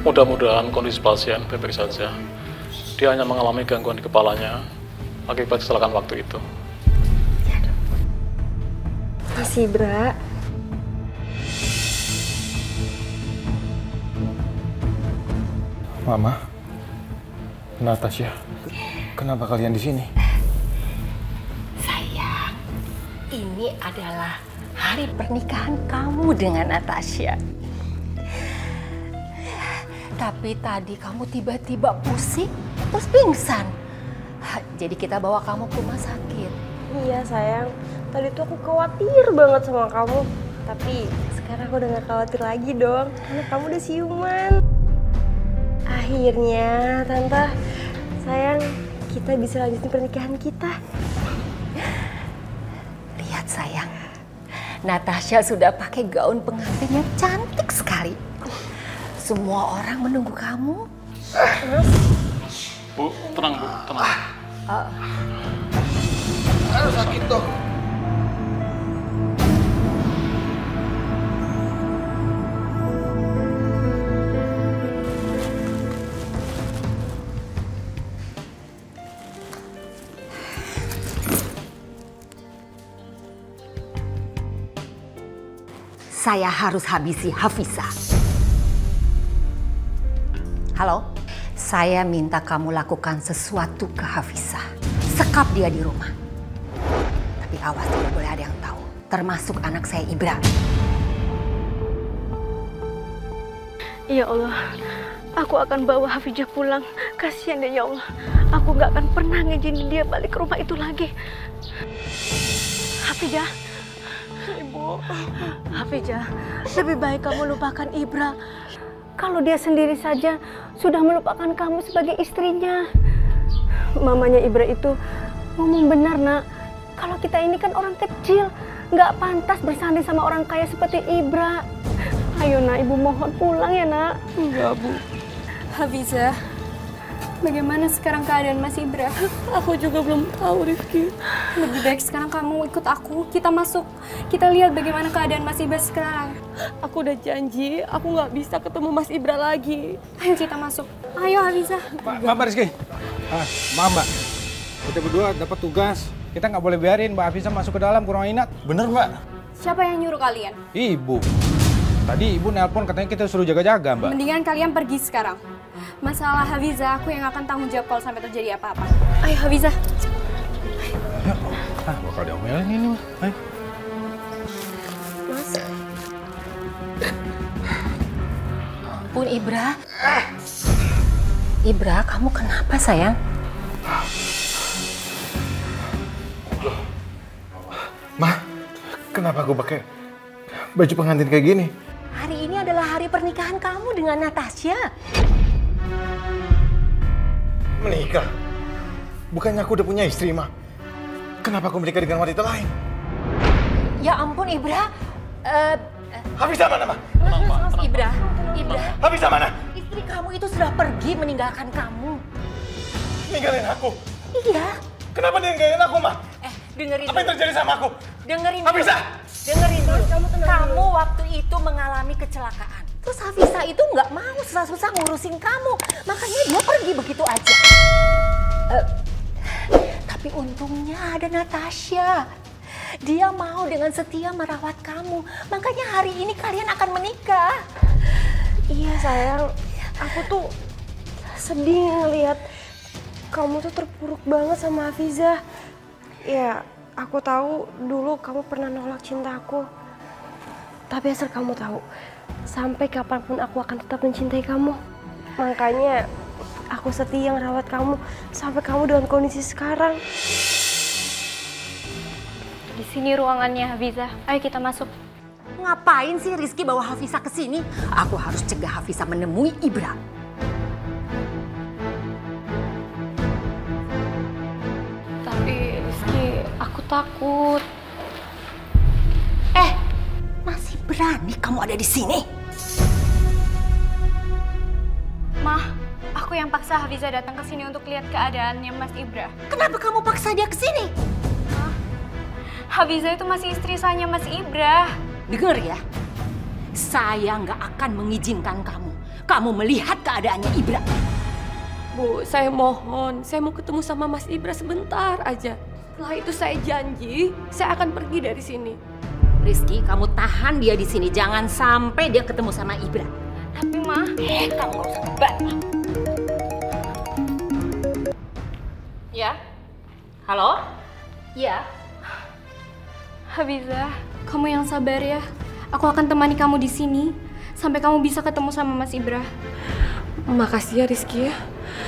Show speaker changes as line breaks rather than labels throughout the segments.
Mudah-mudahan kondisi pasien baik-baik saja. Dia hanya mengalami gangguan di kepalanya akibat kecelakaan waktu itu.
Makasih, Bra.
Mama, Natasha, kenapa kalian di sini?
Sayang, ini adalah hari pernikahan kamu dengan Natasha. Tapi tadi kamu tiba-tiba pusing, terus pingsan. Jadi kita bawa kamu ke rumah sakit.
Iya, sayang. Tadi tuh aku khawatir banget sama kamu. Tapi sekarang aku udah gak khawatir lagi dong. Karena kamu udah siuman. Akhirnya, Tante, sayang, kita bisa lanjutin pernikahan kita.
Lihat sayang, Natasha sudah pakai gaun pengantin yang cantik sekali. Semua orang menunggu kamu.
Bu, tenang Bu, tenang.
Aduh, sakit dong.
Saya harus habisi Hafizah. Halo, saya minta kamu lakukan sesuatu ke Hafizah. Sekap dia di rumah. Tapi awas, tidak boleh ada yang tahu. Termasuk anak saya Ibra.
Ya Allah, aku akan bawa Hafizah pulang. Kasihan dia, ya Allah. Aku gak akan pernah ngizinin dia balik ke rumah itu lagi. Hafizah. Ibu. Hafizah, lebih baik kamu lupakan Ibra. Kalau dia sendiri saja sudah melupakan kamu sebagai istrinya. Mamanya Ibra itu ngomong benar, Nak. Kalau kita ini kan orang kecil, nggak pantas bersanding sama orang kaya seperti Ibra. Ayo, Nak, Ibu mohon pulang ya, Nak.
Enggak, Bu. Hafizah, bagaimana sekarang keadaan Mas Ibra?
Aku juga belum tahu, Rifki.
Lebih baik sekarang kamu ikut aku, kita masuk. Kita lihat bagaimana keadaan Mas Ibra sekarang.
Aku udah janji, aku nggak bisa ketemu Mas Ibra lagi.
Ayo kita masuk. Ayo Hafizah.
Mbak Rizky. Maaf Mbak, kita berdua dapat tugas. Kita nggak boleh biarin Mbak Hafizah masuk ke dalam ke ruang inap. Bener Mbak?
Siapa yang nyuruh kalian?
Ibu. Tadi Ibu nelpon katanya kita suruh jaga-jaga Mbak.
Mendingan kalian pergi sekarang. Masalah Hafizah, aku yang akan tanggung jawab kalau sampai terjadi apa-apa. Ayo Hafizah.
Ayo. Bakal diomelin ini Mbak. Ayo.
Mas.
Pun Ibra. Ibra, kamu kenapa sayang?
Ma, kenapa aku pakai baju pengantin kayak gini?
Hari ini adalah hari pernikahan kamu dengan Natasha.
Menikah? Bukannya aku udah punya istri, Ma? Kenapa aku menikah dengan wanita lain?
Ya ampun Ibra.
Hafizah mana, Ma?
Ibra.
Hafizah mana?
Istri kamu itu sudah pergi meninggalkan kamu.
Ninggalin aku?
Iya.
Kenapa dia ninggalin aku, Ma?
Dengerin
Apa yang terjadi sama aku?
Dengerin
Hafizah!
Dengerin dulu. Kamu waktu itu mengalami kecelakaan. Terus Hafizah itu nggak mau susah-susah ngurusin kamu. Makanya dia pergi begitu aja. Tapi untungnya ada Natasha. Dia mau dengan setia merawat kamu. Makanya hari ini kalian akan menikah.
Iya sayang, aku tuh sedih ngelihat kamu tuh terpuruk banget sama Hafizah. Ya, aku tahu dulu kamu pernah nolak cintaku. Tapi asal kamu tahu, sampai kapanpun aku akan tetap mencintai kamu. Makanya aku setia ngerawat kamu sampai kamu dalam kondisi sekarang.
Di sini ruangannya Hafizah. Ayo kita masuk.
Ngapain sih Rizky bawa Hafizah ke sini? Aku harus cegah Hafizah menemui Ibra.
Tapi Rizky, aku takut.
Masih berani kamu ada di sini?
Mah, aku yang paksa Hafizah datang ke sini untuk lihat keadaannya Mas Ibra.
Kenapa kamu paksa dia ke sini?
Hafizah itu masih istri sahnya Mas Ibra.
Dengar ya, Saya nggak akan mengizinkan kamu melihat keadaannya Ibra.
Bu, saya mohon, saya mau ketemu sama Mas Ibra sebentar aja. Setelah itu saya janji, saya akan pergi dari sini.
Rizky, kamu tahan dia di sini. Jangan sampai dia ketemu sama Ibra.
Tapi Ma,
Kamu nggak usah kebal. Ya? Halo? Ya?
Hafizah, kamu yang sabar ya. Aku akan temani kamu di sini sampai kamu bisa ketemu sama Mas Ibra.
Makasih ya Rizky ya.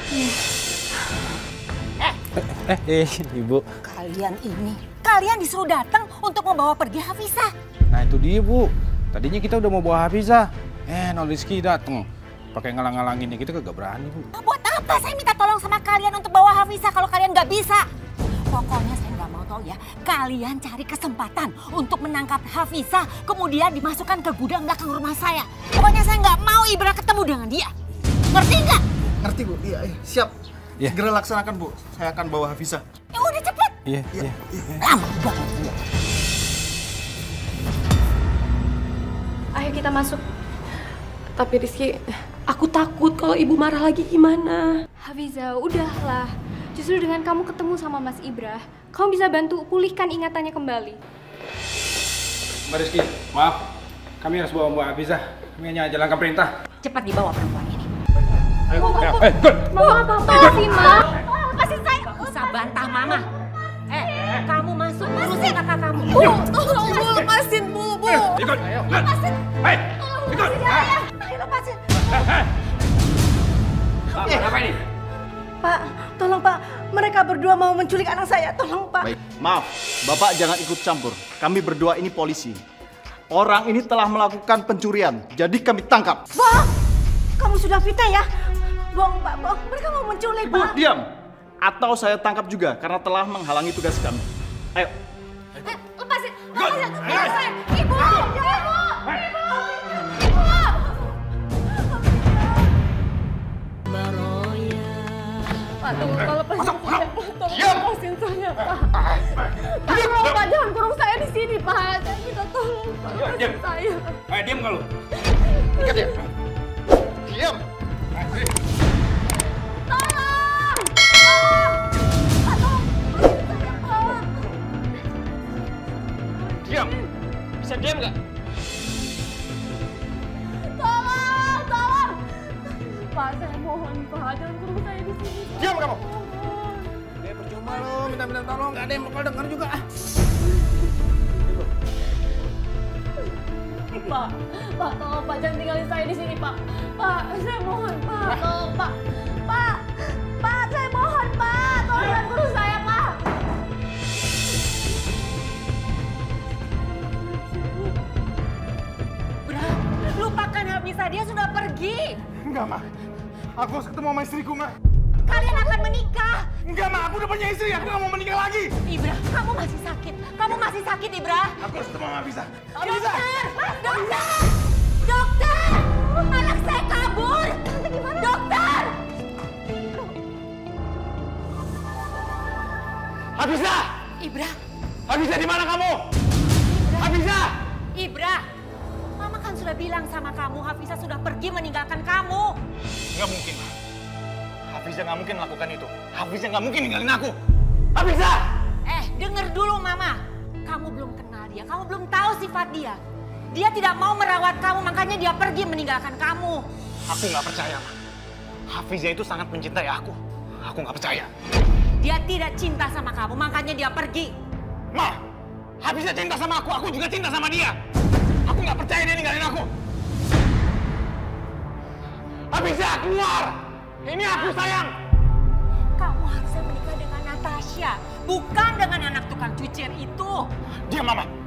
Ibu.
Kalian disuruh datang untuk membawa pergi Hafizah.
Nah itu dia, Bu. Tadinya kita udah mau bawa Hafizah. Non Rizky dateng. Pakai ngalang-ngalanginnya, kita kagak berani, Bu.
Buat apa saya minta tolong sama kalian untuk bawa Hafizah kalau kalian nggak bisa? Pokoknya saya nggak mau tahu ya, kalian cari kesempatan untuk menangkap Hafizah, kemudian dimasukkan ke gudang belakang rumah saya. Pokoknya saya nggak mau Ibra ketemu dengan dia. Ngerti nggak?
Ngerti, Bu. Iya, siap.
Iya.
Segera laksanakan, Bu. Saya akan bawa Hafizah.
Ya udah cepet.
Iya.
Lama banget.
Ayo kita masuk. Tapi Rizky, aku takut kalau ibu marah lagi gimana.
Hafizah, udahlah. Justru dengan kamu ketemu sama Mas Ibra, kamu bisa bantu pulihkan ingatannya kembali.
Mbak Rizky, maaf. Kami harus bawa Mbak Hafizah. Kami hanya jalankan perintah.
Cepat dibawa perempuan ini.
Mama, apa sih, Ma?
Lepasin saya. Gak usah bantah Mama. Kamu masuk urusin kakak kamu.
Bu, tolong Bu, lepasin Bu.
Ikut.
Lepasin.
Ikut.
Ayo lepasin.
Apa ini?
Pak, tolong Pak, mereka berdua mau menculik anak saya, tolong Pak.
Baik. Maaf, Bapak jangan ikut campur. Kami berdua ini polisi. Orang ini telah melakukan pencurian, jadi kami tangkap.
Bohong, kamu sudah fitnah ya? Bohong Pak, bohong, mereka mau menculik
Bu,
Pak.
diam. Atau saya tangkap juga karena telah menghalangi tugas kami. Ayo.
Lepasin. Lepasin. Ibu.
Pak, tolong lepasin saya. Tolong lepasin saya, Pak. Tolong Pak, jangan kurung saya di sini, Pak. Saya minta tolong, Pak. Lepasin saya.
Ayo, diam kalau.
Diam. Diam. Bisa diam nggak?
Tolong. Pak, saya mohon, Pak. Jangan kurung saya di sini. Pak.
Diam kamu.
Mohon.
Ya percuma lo, minta tolong. Gak ada yang bakal denger juga.
Pak, tolong Pak, jangan tinggalin saya di sini, Pak. Pak, saya mohon, Pak. Tolong, Pak. Pak, saya mohon, Pak. Tolong jangan kurung saya, Pak.
Lupakan Hafizah, dia sudah pergi.
Enggak, Ma. Aku harus ketemu sama istriku, Ma.
Kalian akan menikah.
Enggak, Ma. Aku udah punya istri. Aku nggak mau menikah lagi.
Ibra, kamu masih sakit. Kamu masih sakit, Ibra.
Aku harus ketemu sama Hafizah.
Dokter! Dokter! Anak saya kabur! Dokter!
Hafizah!
Ibra!
Hafizah, di mana kamu? Hafizah!
Ibra! Mama kan sudah bilang sama kamu, Hafizah sudah pergi meninggalkan kamu.
Nggak mungkin, Ma. Hafizah nggak mungkin melakukan itu. Hafizah nggak mungkin ninggalin aku. Hafizah!
Denger dulu, Mama. Kamu belum kenal dia, kamu belum tahu sifat dia. Dia tidak mau merawat kamu, makanya dia pergi meninggalkan kamu.
Aku nggak percaya, Ma. Hafizah itu sangat mencintai aku. Aku nggak percaya.
Dia tidak cinta sama kamu, makanya dia pergi.
Ma, Hafizah cinta sama aku juga cinta sama dia. Aku nggak percaya dia ninggalin aku. Hafizah, keluar! Ini aku, sayang!
Kamu harusnya menikah dengan Natasha, bukan dengan anak tukang cucian itu.
Diam, Mama.